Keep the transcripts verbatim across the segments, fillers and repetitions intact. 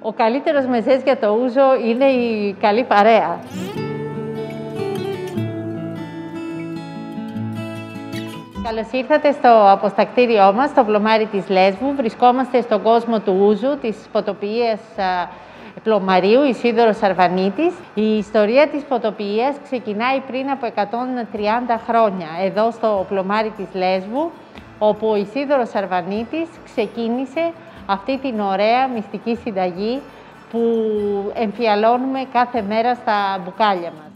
Ο καλύτερος μεσές για το ούζο είναι η καλή παρέα. Καλώς ήρθατε στο αποστακτήριό μας, στο πλωμάρι της Λέσβου. Βρισκόμαστε στον κόσμο του ούζου, της ποτοποιίας πλωμαρίου Ισίδωρος Αρβανίτης. Η ιστορία της ποτοποιίας ξεκινάει πριν από εκατόν τριάντα χρόνια, εδώ στο πλωμάρι της Λέσβου, όπου ο Ισίδωρος Αρβανίτης ξεκίνησε αυτή την ωραία μυστική συνταγή που εμφιαλώνουμε κάθε μέρα στα μπουκάλια μας.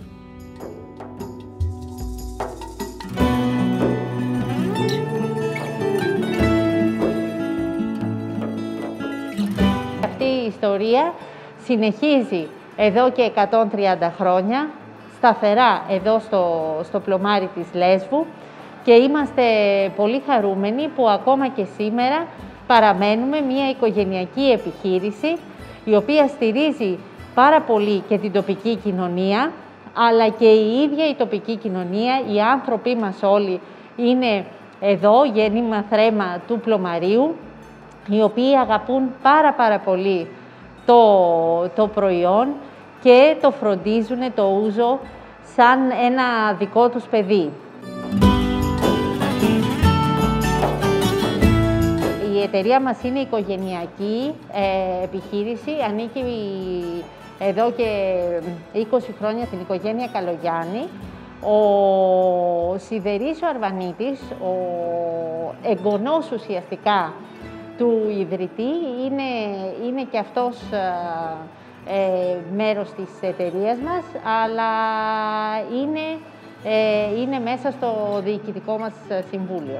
Αυτή η ιστορία συνεχίζει εδώ και εκατόν τριάντα χρόνια, σταθερά εδώ στο, στο πλωμάρι της Λέσβου, και είμαστε πολύ χαρούμενοι που ακόμα και σήμερα παραμένουμε μια οικογενειακή επιχείρηση η οποία στηρίζει πάρα πολύ και την τοπική κοινωνία, αλλά και η ίδια η τοπική κοινωνία, οι άνθρωποι μας όλοι είναι εδώ, γέννημα θρέμα του πλωμαρίου, οι οποίοι αγαπούν πάρα πάρα πολύ το, το προϊόν και το φροντίζουν το ούζο σαν ένα δικό τους παιδί. Η εταιρεία μας είναι οικογενειακή ε, επιχείρηση, ανήκει εδώ και είκοσι χρόνια στην οικογένεια Καλογιάννη. Ο Σιδερής ο Αρβανίτης, ο εγγονός ουσιαστικά του ιδρυτή, είναι, είναι και αυτός ε, μέρος της εταιρείας μας, αλλά είναι, ε, είναι μέσα στο διοικητικό μας συμβούλιο.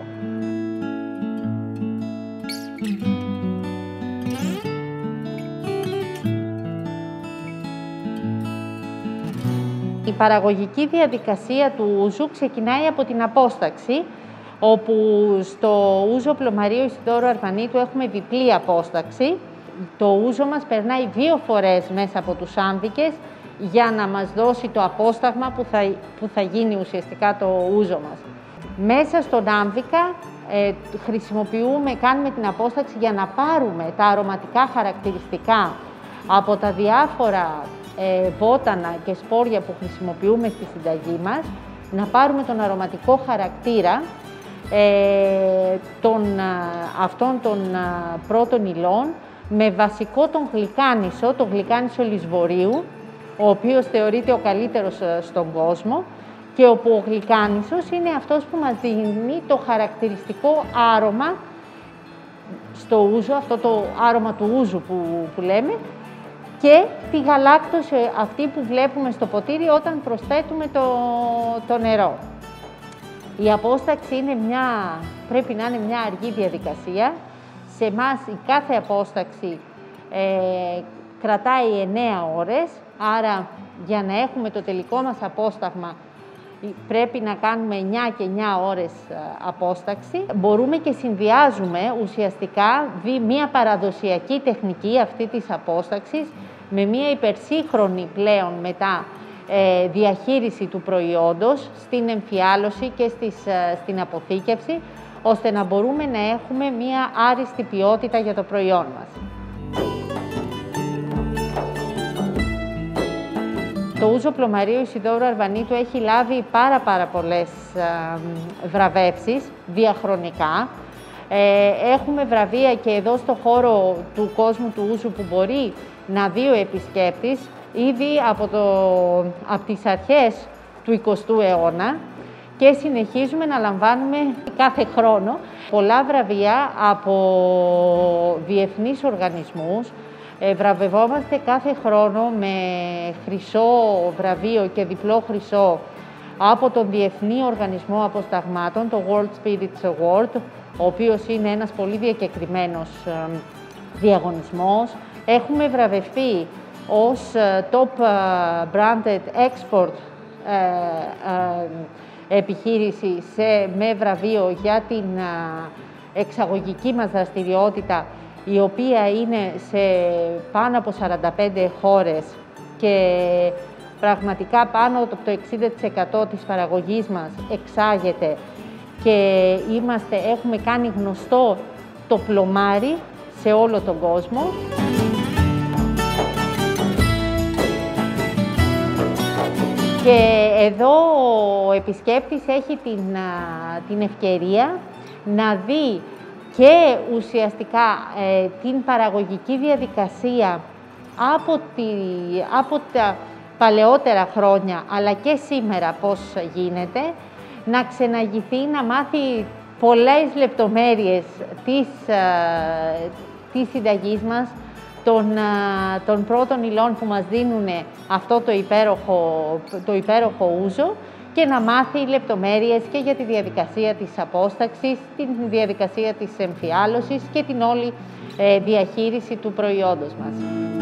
Η παραγωγική διαδικασία του ούζου ξεκινάει από την απόσταξη, όπου στο ούζο πλωμαρίου Ισιδώρου Αρβανίτου έχουμε διπλή απόσταξη. Το ούζο μας περνάει δύο φορές μέσα από τους άμβικες για να μας δώσει το απόσταγμα που θα, που θα γίνει ουσιαστικά το ούζο μας. Μέσα στον άμβικα ε, χρησιμοποιούμε, κάνουμε την απόσταξη για να πάρουμε τα αρωματικά χαρακτηριστικά από τα διάφορα ε, βότανα και σπόρια που χρησιμοποιούμε στη συνταγή μας, να πάρουμε τον αρωματικό χαρακτήρα ε, των, αυτών των πρώτων υλών, με βασικό τον γλυκάνισο, τον γλυκάνισο λησβορείου, ο οποίος θεωρείται ο καλύτερος στον κόσμο, και όπου ο γλυκάνισος είναι αυτός που μας δίνει το χαρακτηριστικό άρωμα στο ούζο, αυτό το άρωμα του ούζου που, που λέμε, και τη γαλάκτωση αυτή που βλέπουμε στο ποτήρι όταν προσθέτουμε το, το νερό. Η απόσταξη είναι μια, πρέπει να είναι μια αργή διαδικασία. Σε εμάς η κάθε απόσταξη ε, κρατάει εννέα ώρες, άρα για να έχουμε το τελικό μας απόσταγμα πρέπει να κάνουμε εννέα και εννέα ώρες απόσταξη. Μπορούμε και συνδυάζουμε ουσιαστικά μία παραδοσιακή τεχνική αυτή της απόσταξης με μία υπερσύγχρονη πλέον μετά ε, διαχείριση του προϊόντος στην εμφιάλωση και στις, ε, στην αποθήκευση, ώστε να μπορούμε να έχουμε μία άριστη ποιότητα για το προϊόν μας. Το ούζο πλωμαρίου Ισιδώρου Αρβανίτου έχει λάβει πάρα πάρα πολλές ε, βραβεύσεις διαχρονικά. Ε, έχουμε βραβεία και εδώ στο χώρο του κόσμου του ούζου που μπορεί να δει ο επισκέπτης ήδη από, το, από τις αρχές του εικοστού αιώνα, και συνεχίζουμε να λαμβάνουμε κάθε χρόνο πολλά βραβεία από διεθνείς οργανισμούς. Ε, βραβευόμαστε κάθε χρόνο με χρυσό βραβείο και διπλό χρυσό από τον Διεθνή Οργανισμό Αποσταγμάτων, το World Spirits Award, ο οποίος είναι ένας πολύ διακεκριμένος ε, διαγωνισμός. Έχουμε βραβευτεί ως ε, Top Branded Export ε, ε, επιχείρηση σε, με βραβείο για την ε, εξαγωγική μας δραστηριότητα, η οποία είναι σε πάνω από σαράντα πέντε χώρες, και πραγματικά πάνω από το εξήντα τοις εκατό της παραγωγής μας εξάγεται, και είμαστε, έχουμε κάνει γνωστό το πλωμάρι σε όλο τον κόσμο. Και εδώ ο επισκέπτης έχει την, την ευκαιρία να δει και ουσιαστικά ε, την παραγωγική διαδικασία από, τη, από τα παλαιότερα χρόνια, αλλά και σήμερα πώς γίνεται, να ξεναγηθεί, να μάθει πολλές λεπτομέρειες της, ε, της συνταγής μας, των, ε, των πρώτων υλών που μας δίνουν αυτό το υπέροχο, το υπέροχο ούζο, και να μάθει λεπτομέρειες και για τη διαδικασία της απόσταξης, την διαδικασία της εμφιάλωσης και την όλη ε, διαχείριση του προϊόντος μας.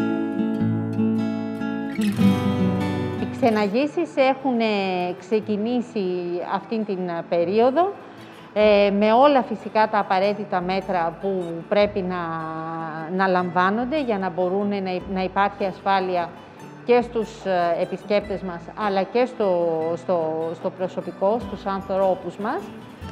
Οι ξεναγήσεις έχουν ξεκινήσει αυτήν την περίοδο, ε, με όλα φυσικά τα απαραίτητα μέτρα που πρέπει να, να λαμβάνονται για να μπορούν να, να υπάρχει ασφάλεια και στους επισκέπτες μας, αλλά και στο, στο, στο προσωπικό, στους ανθρώπους μας.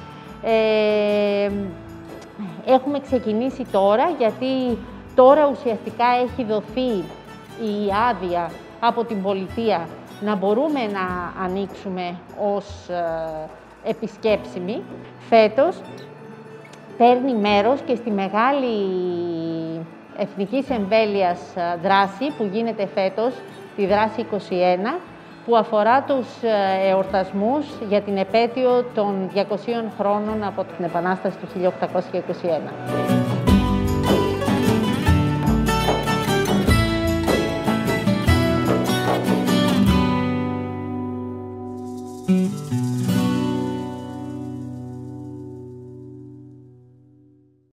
Ε, έχουμε ξεκινήσει τώρα, γιατί τώρα ουσιαστικά έχει δοθεί η άδεια από την πολιτεία να μπορούμε να ανοίξουμε ως ε, επισκέψιμοι. Φέτος παίρνει μέρος και στη μεγάλη εθνικής εμβέλειας δράση που γίνεται φέτος, τη δράση είκοσι ένα, που αφορά τους εορτασμούς για την επέτειο των διακοσίων χρόνων από την Επανάσταση του χίλια οκτακόσια είκοσι ένα.